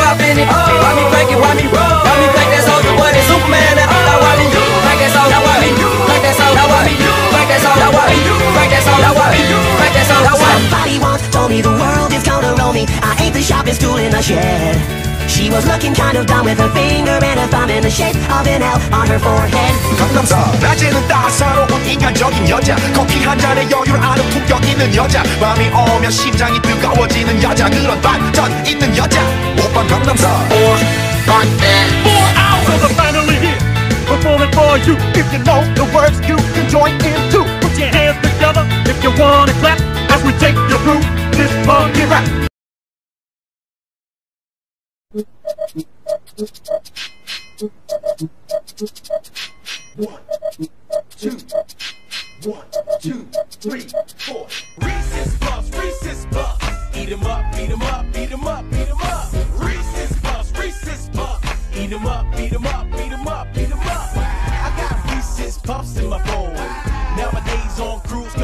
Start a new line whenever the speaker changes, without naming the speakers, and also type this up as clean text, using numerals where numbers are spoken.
up in it. Why me crank it, why me roll? Why me crank that soldier boy, that Superman? Now why me crank that soldier? Now why me crank that soldier? Now why me crank that soldier? Now why me crank that soldier? Now why me crank that soldier?
Somebody once told me the world is gonna roll me. I ain't the sharpest tool in the shed. She was looking kind of dumb with her finger and her thumb in the shape of an L on her forehead.
강남스타일 낮에는 따사로운 인간적인 여자 커피 한 잔에 여유를 아는 품격 있는 여자 밤이 오면 심장이 뜨거워지는 여자 그런 반전 있는 여자 오빤 강남스타일 4 hours
are finally here, performing for you. If you know the words, you can join in too. Put your hands together if you wanna clap as we take you through this funky rap.
One, two, three, four.
Reese's Puffs, Reese's Puffs. Eat 'em up, eat 'em up, eat 'em up, eat 'em up. Reese's Puffs, Reese's Puffs. Eat 'em up, eat 'em up, eat 'em up, eat 'em up. I got Reese's Puffs in my bowl. Nowadays on cruise